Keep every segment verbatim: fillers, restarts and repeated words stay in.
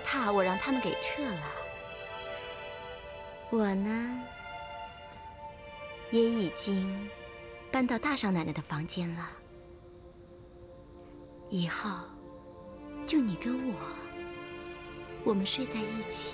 榻我让他们给撤了。我呢，也已经搬到大少奶奶的房间了。以后就你跟我，我们睡在一起。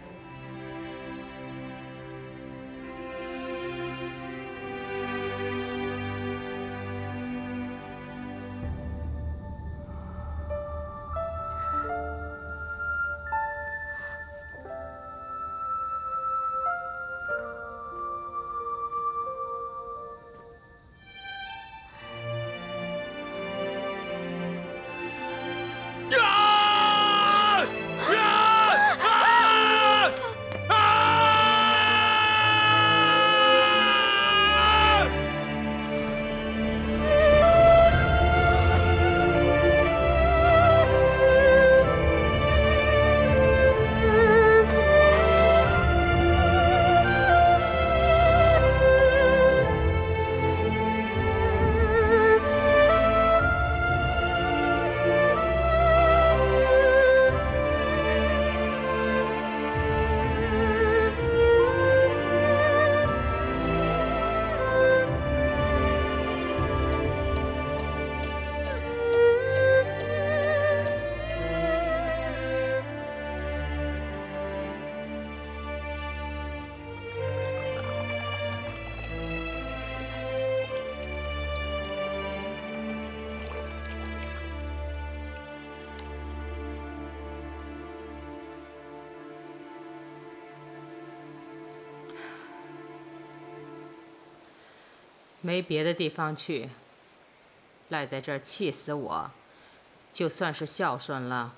没别的地方去，赖在这儿气死我，就算是孝顺了。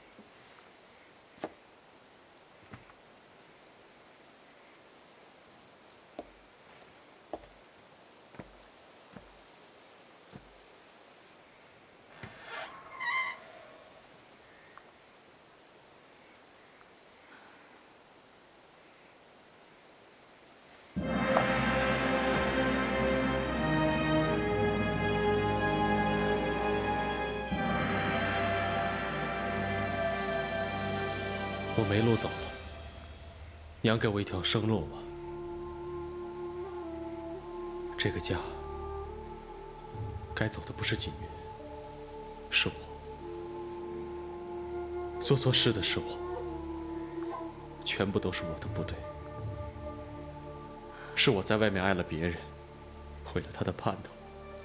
我没路走了，娘给我一条生路吧。这个家，该走的不是锦云，是我。做错事的是我，全部都是我的不对。是我在外面爱了别人，毁了他的盼头。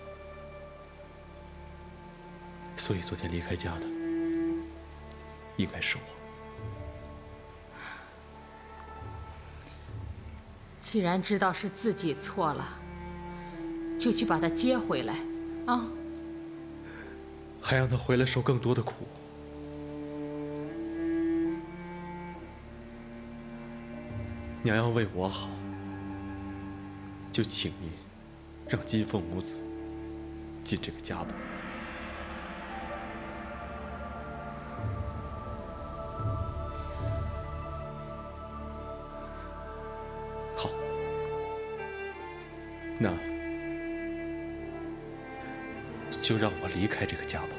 所以昨天离开家的，应该是我。 既然知道是自己错了，就去把他接回来，啊！ 还让他回来受更多的苦。娘要为我好，就请您让金凤母子进这个家吧。好，那就让我离开这个家吧。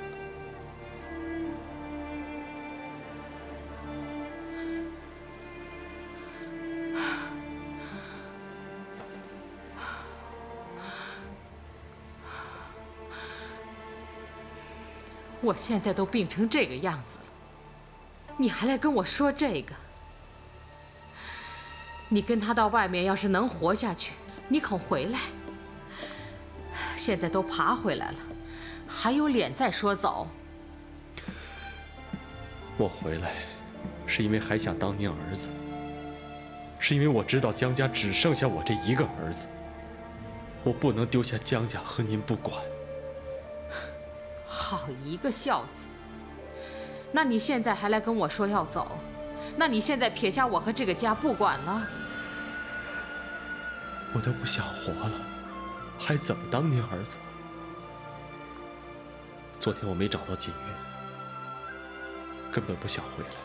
我现在都病成这个样子了，你还来跟我说这个？你跟他到外面要是能活下去，你肯回来？现在都爬回来了，还有脸再说走？ 我回来，是因为还想当您儿子，是因为我知道江家只剩下我这一个儿子，我不能丢下江家和您不管。 好一个孝子！那你现在还来跟我说要走？那你现在撇下我和这个家不管了？ 我都不想活了，还怎么当您儿子？昨天我没找到锦云，根本不想回来，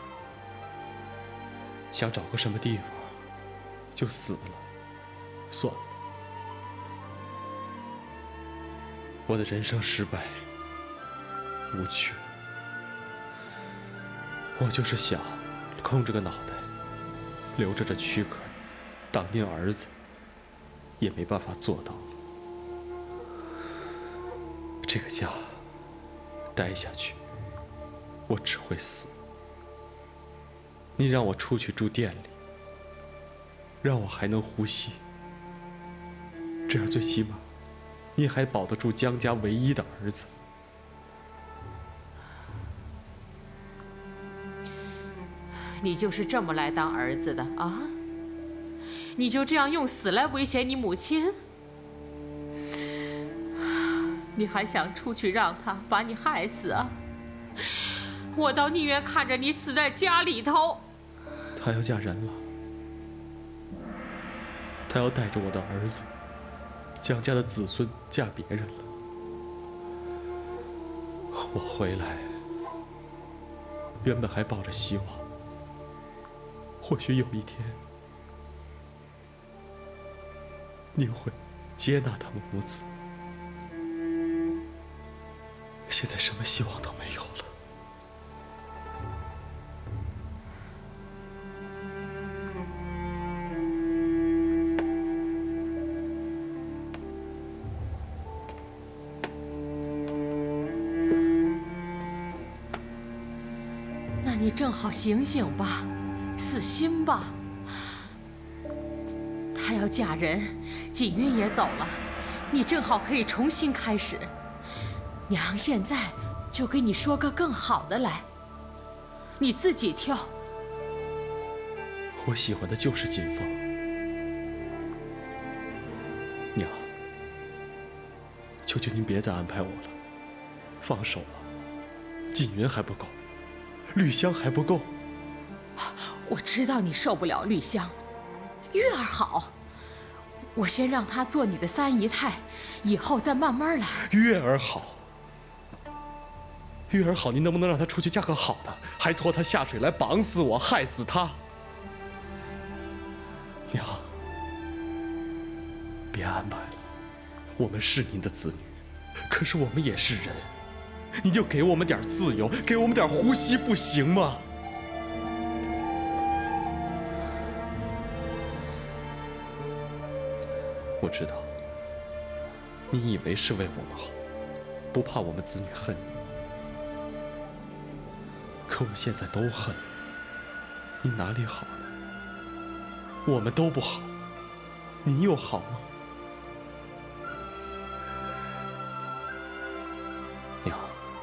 想找个什么地方就死了，算了。我的人生失败。 无趣，我就是想空着个脑袋，留着这躯壳，当您儿子，也没办法做到。这个家待下去，我只会死。你让我出去住店里，让我还能呼吸，这样最起码，你还保得住江家唯一的儿子。 你就是这么来当儿子的啊？你就这样用死来威胁你母亲？你还想出去让他把你害死啊？我倒宁愿看着你死在家里头。 她要嫁人了，她要带着我的儿子，江家的子孙嫁别人了。我回来，原本还抱着希望，或许有一天，您会接纳他们母子。现在什么希望都没有了。 那你正好醒醒吧，死心吧。她要嫁人，锦云也走了，你正好可以重新开始。娘现在就给你说个更好的来，你自己挑。 我喜欢的就是锦凤。娘，求求您别再安排我了，放手了。锦云还不够，绿香还不够。 我知道你受不了绿香，月儿好，我先让她做你的三姨太，以后再慢慢来。 月儿好。月儿好，您能不能让她出去嫁个好的，还拖她下水来绑死我，害死她？娘，别安排了，我们是您的子女，可是我们也是人，你就给我们点自由，给我们点呼吸，不行吗？我知道，你以为是为我们好，不怕我们子女恨你。可我们现在都恨你，你哪里好呢？我们都不好，你又好吗？娘，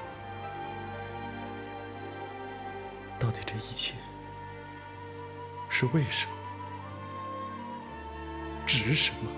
到底这一切是为什么？值什么？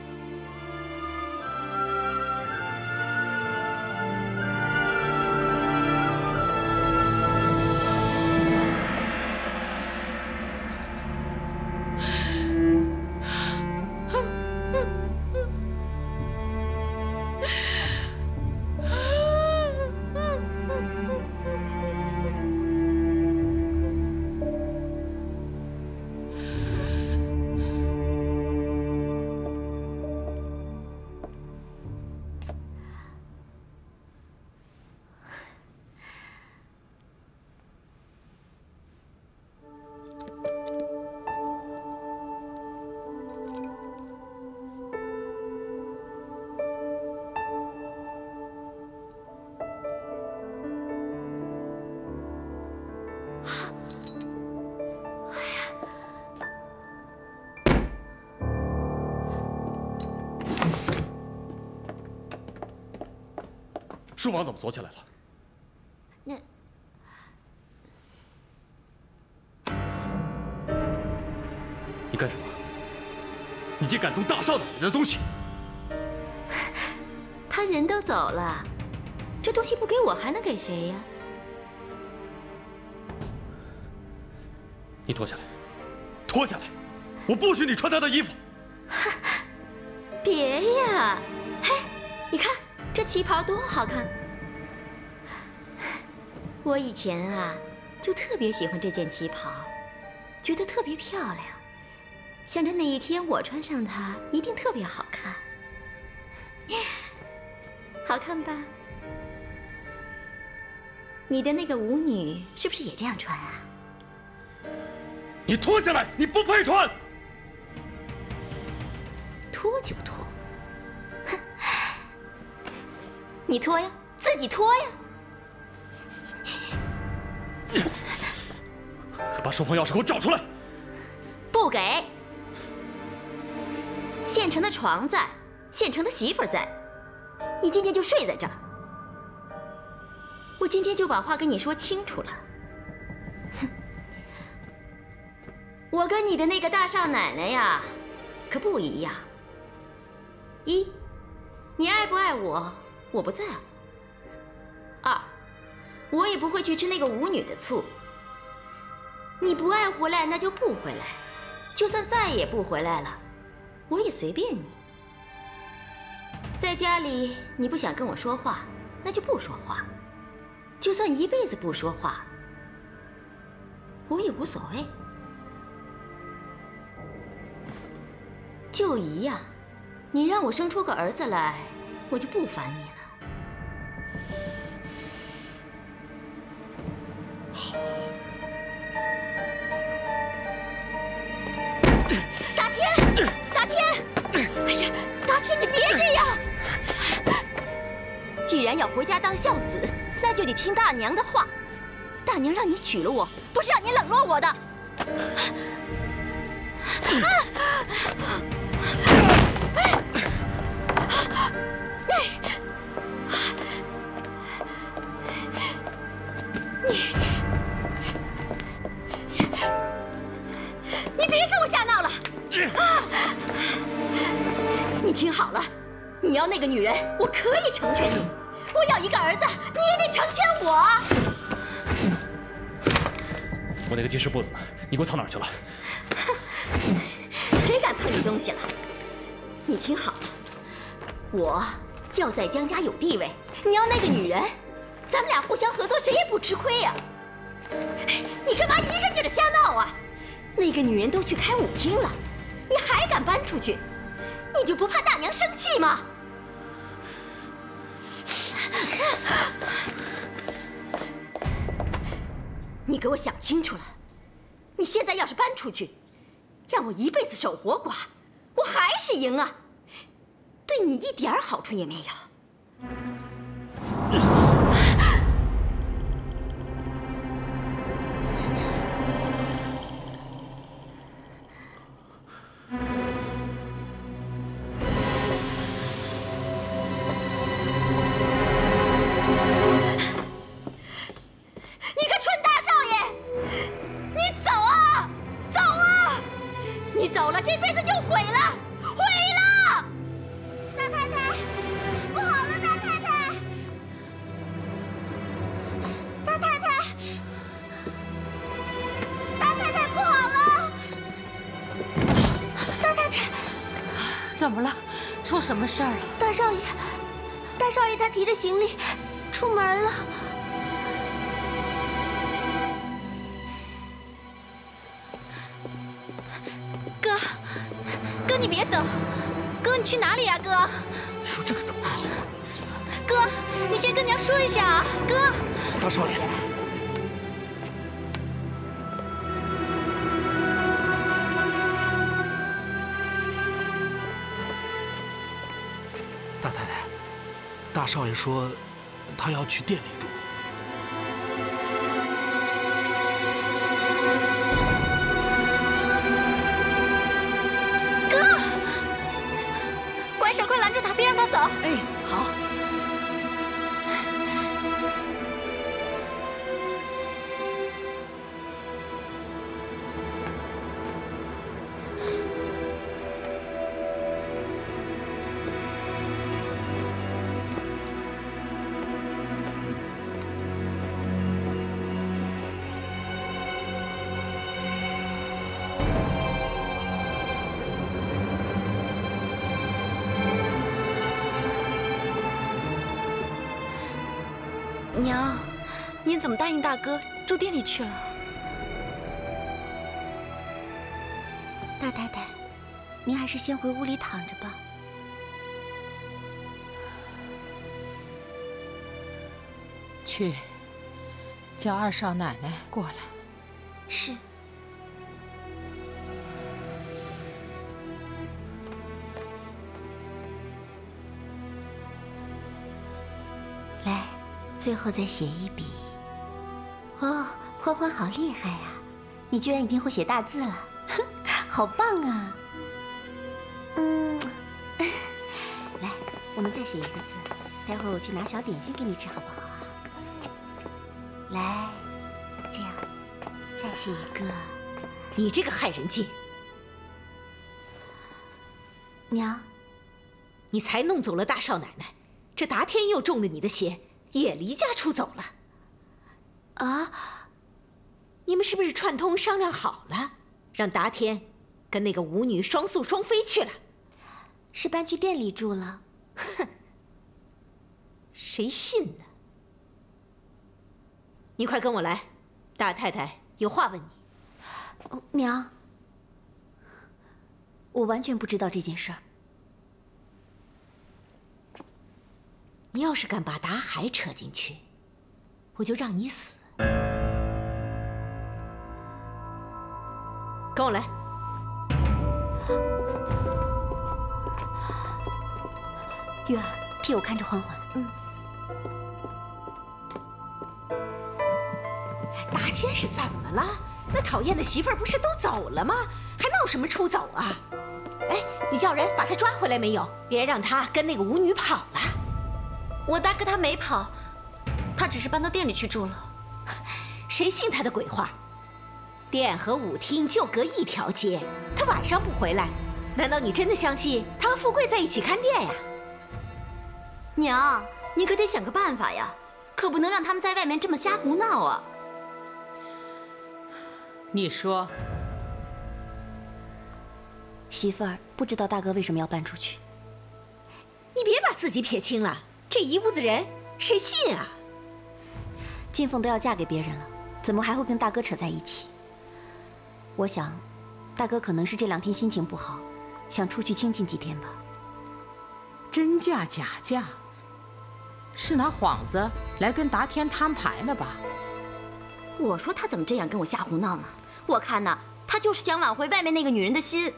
书房怎么锁起来了？ 那你干什么？你竟敢动大少奶奶的东西！ 他人都走了，这东西不给我还能给谁呀？ 你脱下来，脱下来！我不许你穿他的衣服！ 别呀！嘿，你看这旗袍多好看！我以前啊，就特别喜欢这件旗袍，觉得特别漂亮，想着哪一天我穿上它，一定特别好看。好看吧？你的那个舞女是不是也这样穿啊？ 你脱下来，你不配穿。 脱就脱，哼！你脱呀，自己脱呀。 把书房钥匙给我找出来。 不给。现成的床在，现成的媳妇在，你今天就睡在这儿。我今天就把话跟你说清楚了。哼，我跟你的那个大少奶奶呀，可不一样。一，你爱不爱我，我不在乎。二，我也不会去吃那个舞女的醋。你不爱回来，那就不回来。就算再也不回来了，我也随便你。在家里你不想跟我说话，那就不说话。就算一辈子不说话，我也无所谓。就一样，你让我生出个儿子来，我就不烦你了。 好。 大天，大天，哎呀，大天，你别这样！既然要回家当孝子，那就得听大娘的话。大娘让你娶了我，不是让你冷落我的。啊！你，你别跟我瞎闹了！啊！你听好了，你要那个女人，我可以成全你。我要一个儿子，你也得成全我。 我那个记事簿子呢？你给我藏哪儿去了？ 谁敢碰你东西了？你听好了，我要在江家有地位，你要那个女人，咱们俩互相合作，谁也不吃亏呀。你干嘛一个劲儿的瞎闹啊？那个女人都去开舞厅了，你还敢搬出去？你就不怕大娘生气吗？你给我想清楚了，你现在要是搬出去，让我一辈子守活寡，我还是赢啊，对你一点好处也没有。这辈子就毁了，毁了！大太太，不好了，大太太！大太太，大太太，不好了！大太太， 怎么了？出什么事儿了？ 大少爷，大少爷他提着行李出门了。哥，哥你别走，哥你去哪里呀？哥， 你说这可怎么好啊？ 哥，你先跟娘说一下啊，哥。 大少爷，大太太，大少爷说他要去店里住。 管婶，快拦住他，别让他走！ 哎，好。 娘，您怎么答应大哥住店里去了？大太太，您还是先回屋里躺着吧。 去，叫二少奶奶过来。 是。 来，最后再写一笔。哦，欢欢好厉害呀！你居然已经会写大字了，好棒啊！嗯，来，我们再写一个字。待会儿我去拿小点心给你吃，好不好啊？来，这样，再写一个。 你这个害人精！ 娘， 你才弄走了大少奶奶，这达天又中了你的邪，也离家出走了。啊！你们是不是串通商量好了，让达天跟那个舞女双宿双飞去了？ 是搬去店里住了。 哼，谁信呢？你快跟我来，大太太有话问你。 哦，娘，我完全不知道这件事儿。 你要是敢把达海扯进去，我就让你死。跟我来。 月儿，替我看着欢欢。嗯。 达天是怎么了？那讨厌的媳妇儿不是都走了吗？还闹什么出走啊？哎，你叫人把他抓回来没有？别让他跟那个舞女跑了。 我大哥他没跑，他只是搬到店里去住了。 谁信他的鬼话？店和舞厅就隔一条街，他晚上不回来，难道你真的相信他和富贵在一起看店呀？ 娘，你可得想个办法呀，可不能让他们在外面这么瞎胡闹啊！ 你说， 媳妇儿不知道大哥为什么要搬出去。 你别把自己撇清了，这一屋子人谁信啊？ 金凤都要嫁给别人了，怎么还会跟大哥扯在一起？我想，大哥可能是这两天心情不好，想出去清静几天吧。 真嫁假嫁，是拿幌子来跟达天摊牌呢吧？ 我说他怎么这样跟我瞎胡闹呢？我看呐，他就是想挽回外面那个女人的心。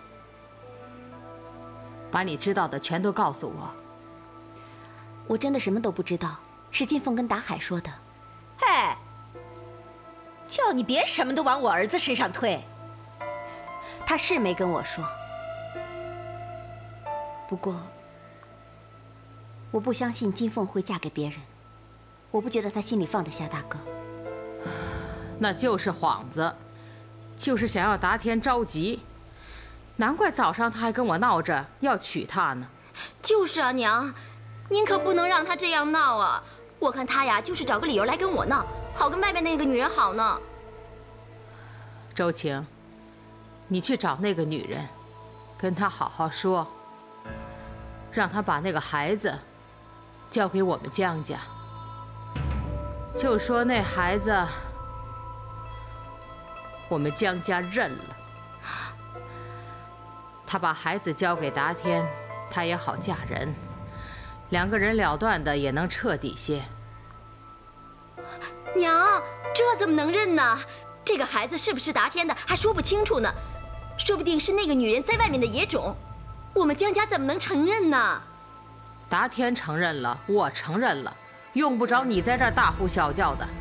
把你知道的全都告诉我。 我真的什么都不知道，是金凤跟达海说的。 哎，叫你别什么都往我儿子身上推。 他是没跟我说，不过我不相信金凤会嫁给别人，我不觉得他心里放得下大哥。 那就是幌子，就是想要达天着急，难怪早上他还跟我闹着要娶她呢。 就是啊，娘，您可不能让他这样闹啊！我看他呀，就是找个理由来跟我闹，好跟外面那个女人好呢。 周晴，你去找那个女人，跟她好好说，让她把那个孩子交给我们江家，就说那孩子我们江家认了。她把孩子交给达天，她也好嫁人，两个人了断的也能彻底些。 娘，这怎么能认呢？这个孩子是不是达天的还说不清楚呢，说不定是那个女人在外面的野种，我们江家怎么能承认呢？ 达天承认了，我承认了，用不着你在这儿大呼小叫的。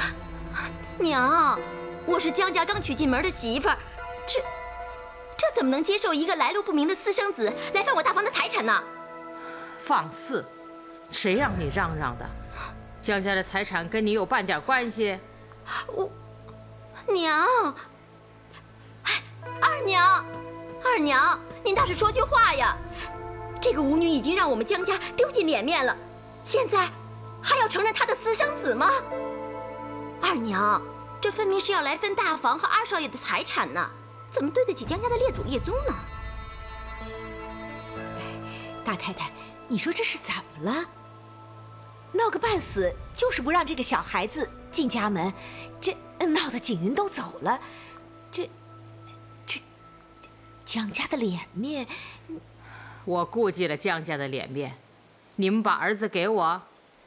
娘，我是江家刚娶进门的媳妇儿，这这怎么能接受一个来路不明的私生子来犯我大房的财产呢？ 放肆！谁让你嚷嚷的？江家的财产跟你有半点关系？ 我，娘，哎，二娘，二娘，您倒是说句话呀！这个舞女已经让我们江家丢尽脸面了，现在还要承认她的私生子吗？二娘，这分明是要来分大房和二少爷的财产呢，怎么对得起江家的列祖列宗呢？ 大太太，你说这是怎么了？闹个半死，就是不让这个小孩子进家门，这闹得景云都走了，这这江家的脸面， 我顾忌了江家的脸面，你们把儿子给我，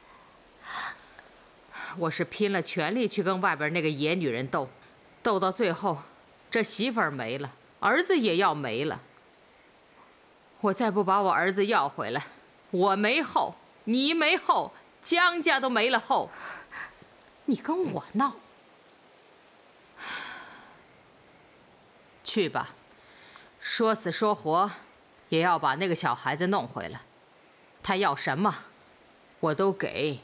我是拼了全力去跟外边那个野女人斗，斗到最后，这媳妇儿没了，儿子也要没了。我再不把我儿子要回来，我没后，你没后， 江家都没了后，你跟我闹？去吧，说死说活，也要把那个小孩子弄回来。他要什么，我都给。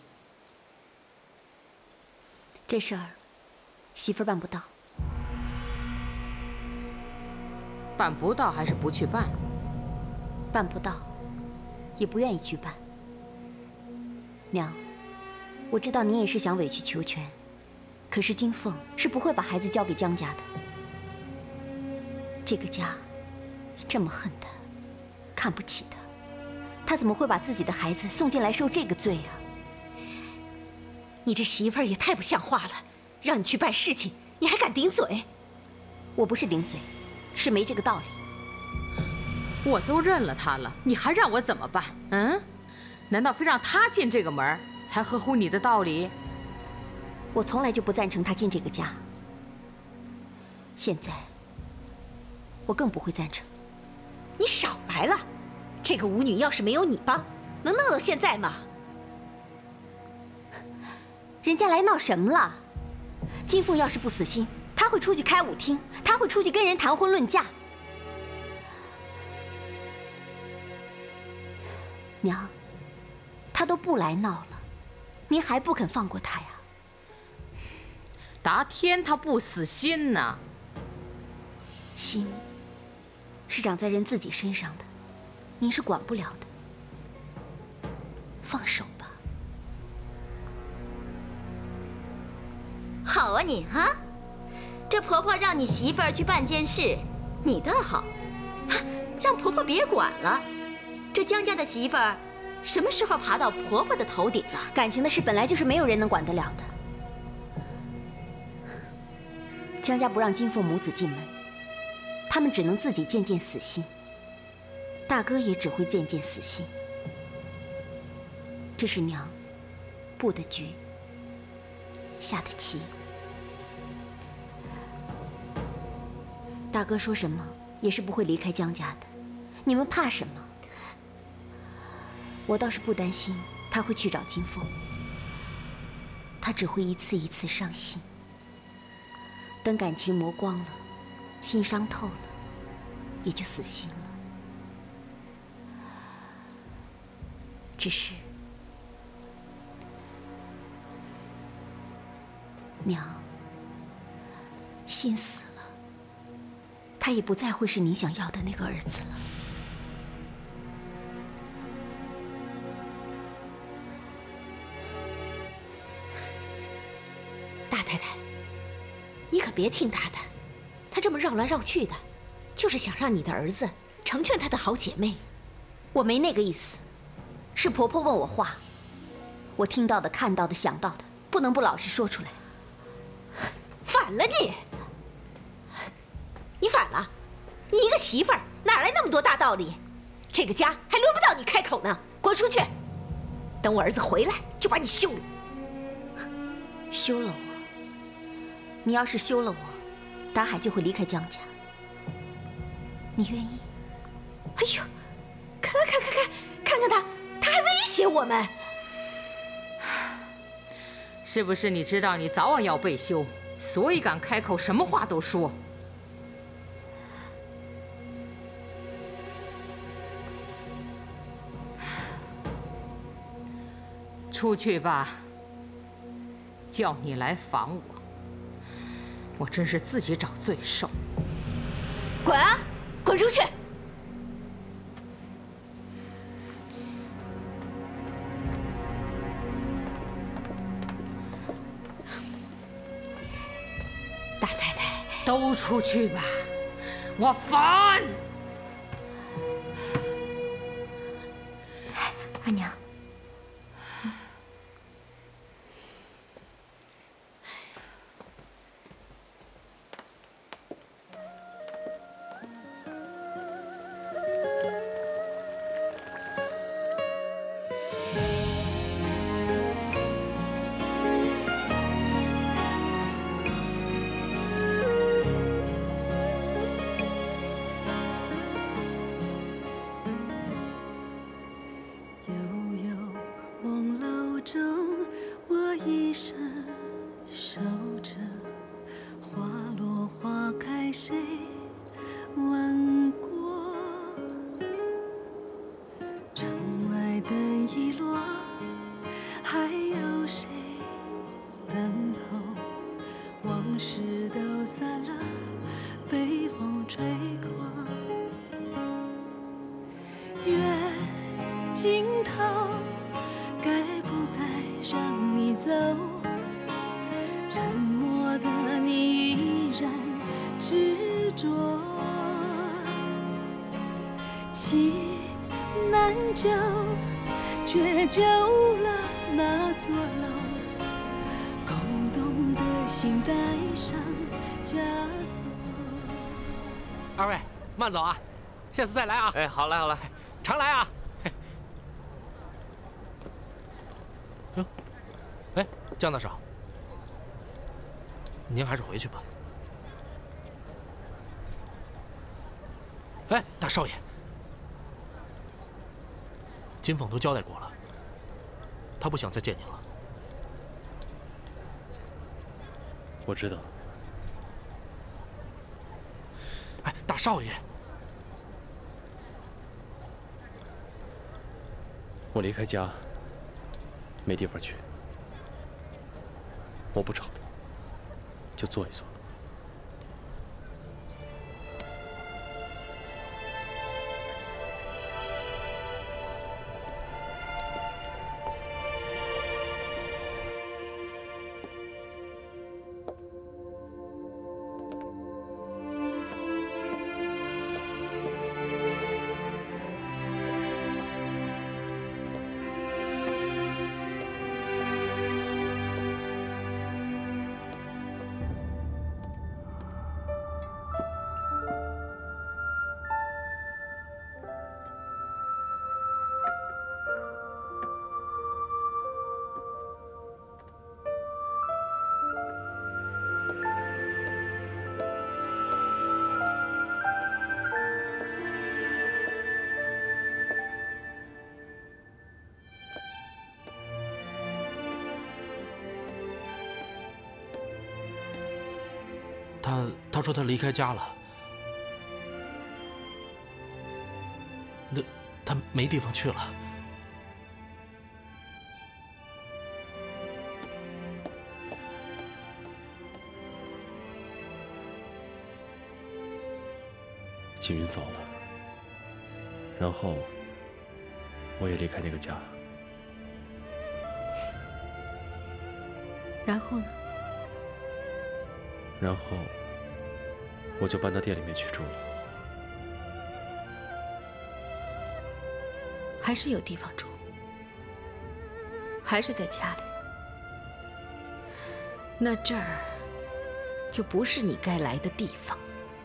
这事儿，媳妇儿办不到。 办不到还是不去办？ 办不到，也不愿意去办。娘，我知道您也是想委曲求全，可是金凤是不会把孩子交给江家的。这个家这么恨他，看不起他，他怎么会把自己的孩子送进来受这个罪啊？ 你这媳妇儿也太不像话了，让你去办事情，你还敢顶嘴？ 我不是顶嘴，是没这个道理。 我都认了他了，你还让我怎么办？嗯？难道非让他进这个门才合乎你的道理？ 我从来就不赞成他进这个家，现在我更不会赞成。 你少来了，这个舞女要是没有你帮，能闹到现在吗？ 人家来闹什么了？金凤要是不死心，她会出去开舞厅，她会出去跟人谈婚论嫁。娘，她都不来闹了，您还不肯放过她呀？ 达天他不死心呐。 心是长在人自己身上的，您是管不了的。放手吧。 好啊你哈，这婆婆让你媳妇儿去办件事，你倒好，让婆婆别管了。这江家的媳妇儿，什么时候爬到婆婆的头顶了？ 感情的事本来就是没有人能管得了的。江家不让金凤母子进门，他们只能自己渐渐死心。大哥也只会渐渐死心。这是娘布的局，下的棋。大哥说什么也是不会离开江家的，你们怕什么？我倒是不担心他会去找金凤，他只会一次一次伤心。等感情磨光了，心伤透了，也就死心了。只是，娘，心死了，他也不再会是您想要的那个儿子了。 大太太，你可别听他的，他这么绕来绕去的，就是想让你的儿子成全他的好姐妹。 我没那个意思，是婆婆问我话，我听到的、看到的、想到的，不能不老实说出来。 反了你！你反了！你一个媳妇儿哪来那么多大道理？这个家还轮不到你开口呢，滚出去！等我儿子回来就把你休了。 休了我？你要是休了我，达海就会离开江家。你愿意？ 哎呦，看看看看看看他，他还威胁我们！ 是不是你知道你早晚要被休，所以敢开口什么话都说？出去吧，叫你来防我，我真是自己找罪受。 滚啊，滚出去！大太太， 都出去吧，我烦。 阿娘。 有好，该不该让你走？沉默的你依然执着，情难救，却救了那座楼。空洞的心带上枷锁。 二位慢走啊，下次再来啊！ 哎，好来好来， 常来啊！哟，哎，江大少，您还是回去吧。哎，大少爷，金凤都交代过了，他不想再见您了。 我知道。 哎，大少爷， 我离开家，没地方去。我不吵他，就坐一坐。 他他说他离开家了，那他没地方去了。 景云走了，然后我也离开那个家。 然后呢？ 然后我就搬到店里面去住了。 还是有地方住，还是在家里。那这儿就不是你该来的地方。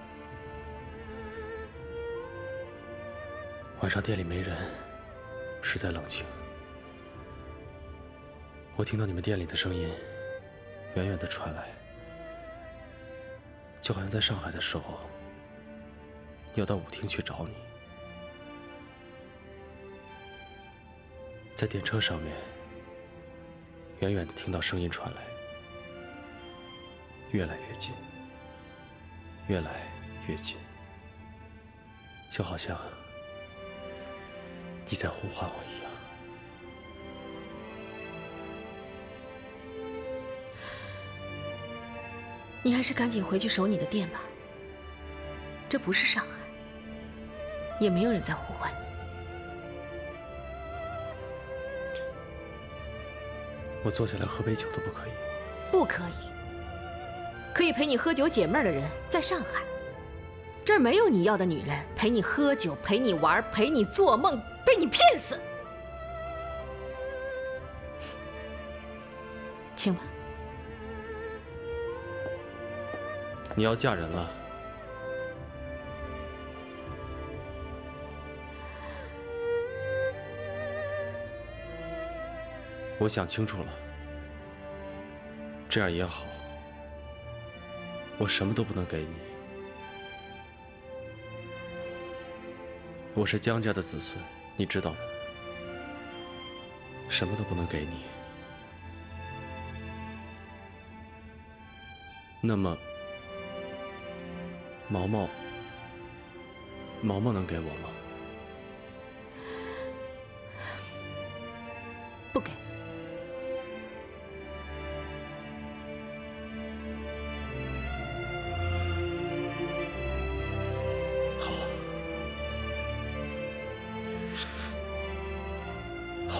晚上店里没人，实在冷清。我听到你们店里的声音远远地传来，就好像在上海的时候要到舞厅去找你。在电车上面，远远地听到声音传来，越来越近，越来越近，就好像你在呼唤我一样。 你还是赶紧回去守你的店吧。这不是上海，也没有人在呼唤你。 我坐下来喝杯酒都不可以？ 不可以。可以陪你喝酒解闷的人在上海，这儿没有你要的女人陪你喝酒、陪你玩、陪你做梦，被你骗死。请吧。 你要嫁人了？我想清楚了，这样也好。我什么都不能给你，我是江家的子孙，你知道的，什么都不能给你。那么，毛毛，毛毛能给我吗？ 不给。 好，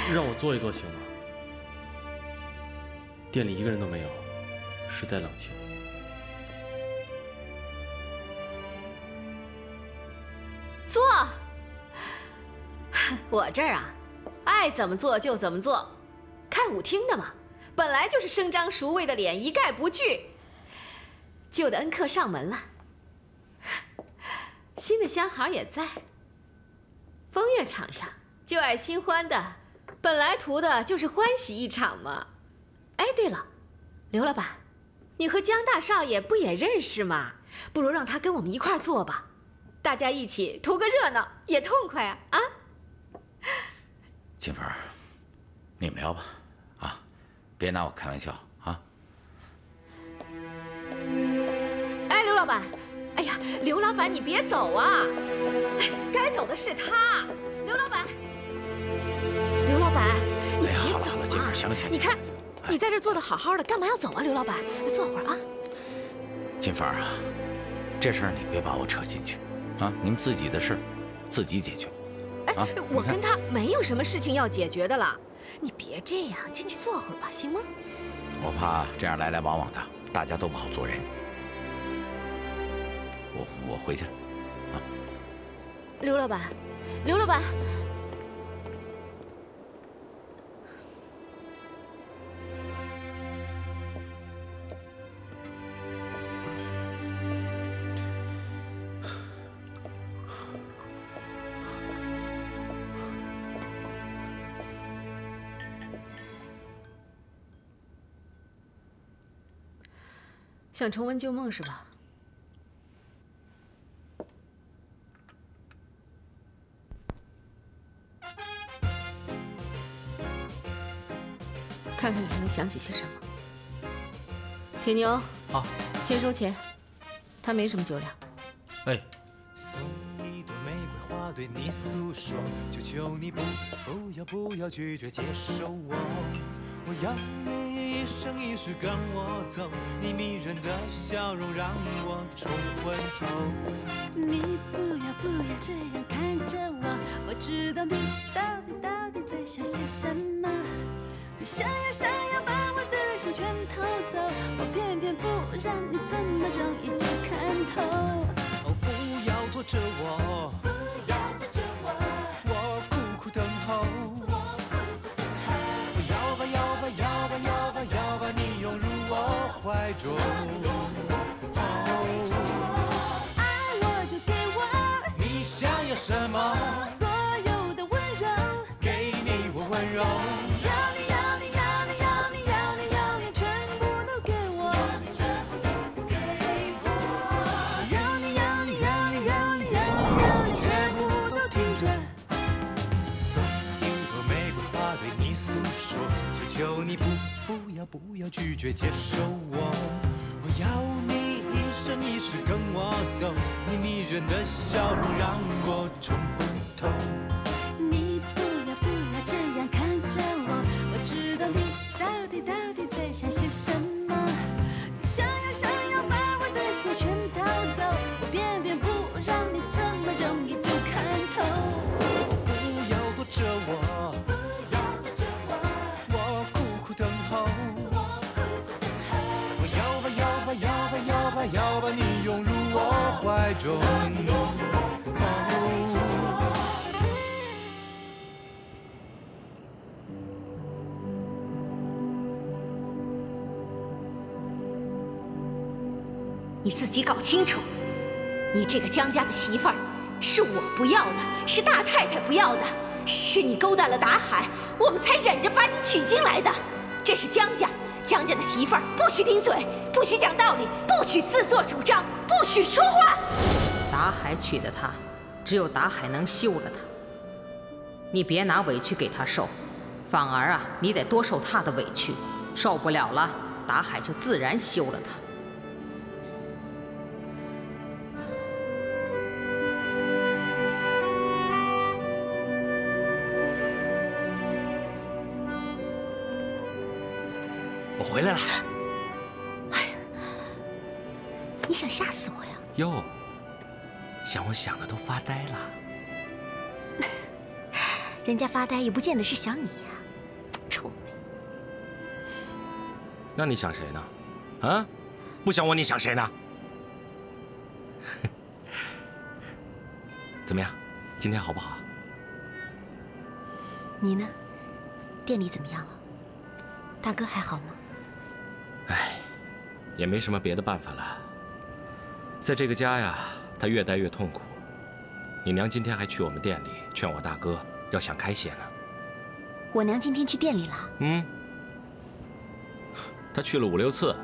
让我坐一坐行吗？店里一个人都没有，实在冷清。 坐。我这儿啊，爱怎么做就怎么做。看舞厅的嘛，本来就是生张熟味的脸一概不拒。旧的恩客上门了，新的相好也在。风月场上，旧爱新欢的，本来图的就是欢喜一场嘛。哎，对了，刘老板，你和江大少爷不也认识吗？不如让他跟我们一块儿做吧，大家一起图个热闹，也痛快啊！啊， 金凤，你们聊吧，啊，别拿我开玩笑啊！ 哎，刘老板，哎呀，刘老板你别走啊！哎，该走的是他，刘老板，刘老板，你别走啊！ 好了好了，金凤，行了行了， 你看。你在这坐的好好的，干嘛要走啊，刘老板？坐会儿啊。 金凤啊，这事儿你别把我扯进去，啊，你们自己的事，自己解决。 哎，啊、我跟他没有什么事情要解决的了，你别这样，进去坐会儿吧，行吗？ 我怕这样来来往往的，大家都不好做人。我我回去了，啊。 刘老板，刘老板。想重温旧梦是吧？看看你还能想起些什么。铁牛， 啊， 先收钱，他没什么酒量。 哎。 送一朵玫瑰花对你诉说，求求你不不要不要拒绝接受我，我要你。一生一世跟我走，你迷人的笑容让我冲昏头。 你不要不要这样看着我，我知道你到底到底在想些什么。你想要想要把我的心全偷走，我偏偏不让你这么容易就看透。 哦，不要拖着我，不要拖着我，我苦苦等候。怀中， 爱我就给我， 你想要什么？ 所有的温柔， 给你我温柔。 要你要你要你要你要你要你全部都给我，要你要你要你要你要你要你全部都听着。 送一朵玫瑰花对你诉说，求求你不不要不要拒绝接受我。我要你一生一世跟我走，你迷人的笑容让我冲昏头。 你不要不要这样看着我，我知道你到底到底在想些什么。你想要想要把我的心全盗走，我偏偏不让你这么容易就看透。 不要躲着我，不要躲着我，我苦苦等候。要把你拥入我怀中。 你自己搞清楚，你这个江家的媳妇儿是我不要的，是大太太不要的，是你勾搭了达海，我们才忍着把你娶进来的。这是江家。江家的媳妇儿不许顶嘴，不许讲道理，不许自作主张，不许说话。 达海娶的她，只有达海能休了她。你别拿委屈给她受，反而啊，你得多受她的委屈。受不了了，达海就自然休了她。 我回来了。 哎呀，你想吓死我呀？ 哟，想我想的都发呆了。 人家发呆也不见得是想你呀。 臭美。 那你想谁呢？啊？不想我，你想谁呢？怎么样？今天好不好？ 你呢？店里怎么样了？大哥还好吗？ 哎，也没什么别的办法了。在这个家呀，他越待越痛苦。你娘今天还去我们店里劝我大哥要想开些呢。 我娘今天去店里了。 嗯，她去了五六次。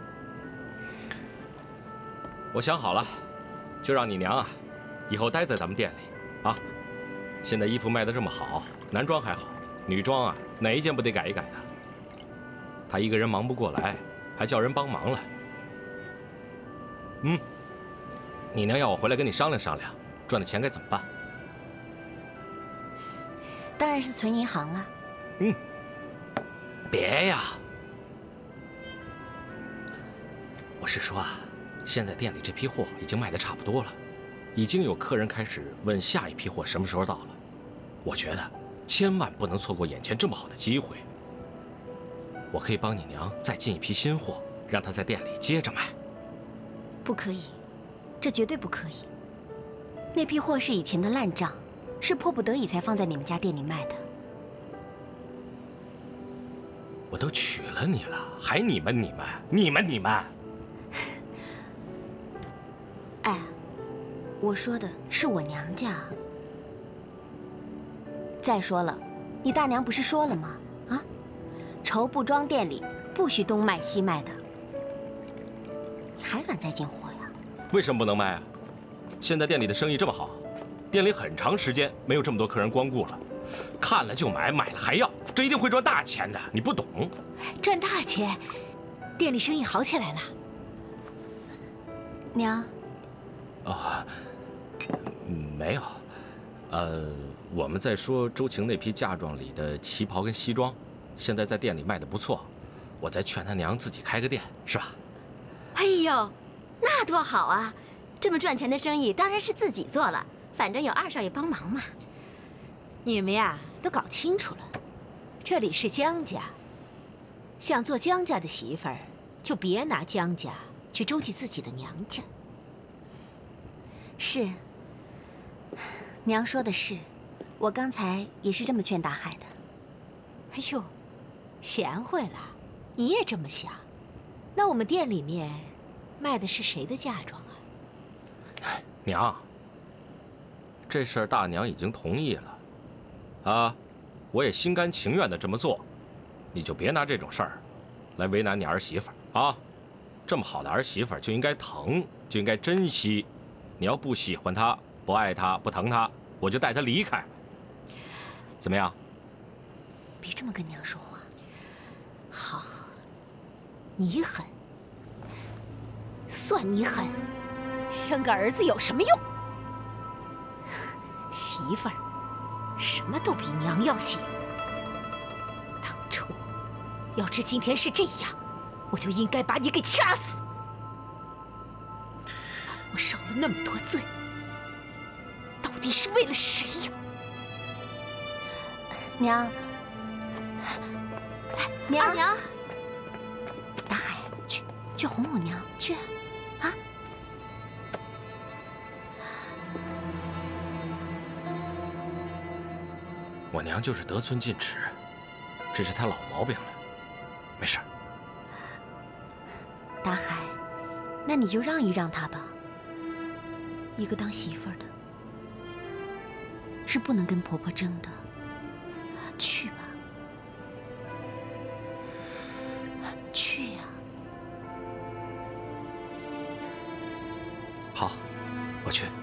我想好了，就让你娘啊，以后待在咱们店里啊。现在衣服卖得这么好，男装还好，女装啊，哪一件不得改一改的？她一个人忙不过来，还叫人帮忙了。嗯，你娘要我回来跟你商量商量，赚的钱该怎么办？ 当然是存银行了。 嗯，别呀，我是说啊，现在店里这批货已经卖得差不多了，已经有客人开始问下一批货什么时候到了。我觉得千万不能错过眼前这么好的机会。我可以帮你娘再进一批新货，让她在店里接着卖。 不可以，这绝对不可以。那批货是以前的烂账，是迫不得已才放在你们家店里卖的。 我都娶了你了，还你们你们你们你们！ 哎，我说的是我娘家。再说了，你大娘不是说了吗？啊，绸布庄店里不许东卖西卖的。你还敢再进货呀？ 为什么不能卖啊？现在店里的生意这么好，店里很长时间没有这么多客人光顾了，看了就买，买了还要，这一定会赚大钱的。你不懂？ 赚大钱，店里生意好起来了。 娘。 哦，没有，呃，我们在说周晴那批嫁妆里的旗袍跟西装，现在在店里卖的不错，我在劝他娘自己开个店，是吧？ 哎呦，那多好啊！这么赚钱的生意当然是自己做了，反正有二少爷帮忙嘛。 你们呀，都搞清楚了，这里是江家，想做江家的媳妇儿，就别拿江家去周济自己的娘家。 是，娘说的是，我刚才也是这么劝大海的。 哎呦，贤惠了，你也这么想？那我们店里面卖的是谁的嫁妆啊？ 娘，这事儿大娘已经同意了，啊，我也心甘情愿的这么做，你就别拿这种事儿来为难你儿媳妇儿啊！这么好的儿媳妇儿就应该疼，就应该珍惜。你要不喜欢她、不爱她、不疼她，我就带她离开。怎么样？ 别这么跟娘说话。 好，你狠，算你狠。生个儿子有什么用？媳妇儿，什么都比娘要紧。当初要知今天是这样，我就应该把你给掐死。我受了那么多罪，到底是为了谁呀？ 娘，娘， 二娘， 大海，去去哄哄娘，去，啊！ 我娘就是得寸进尺，这是她老毛病了，没事。 大海，那你就让一让她吧。一个当媳妇儿的，是不能跟婆婆争的。去吧，去呀！ 好，我去。